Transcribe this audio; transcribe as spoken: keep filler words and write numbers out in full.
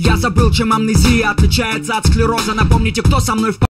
Я забыл, чем амнезия отличается от склероза. Напомните, кто со мной в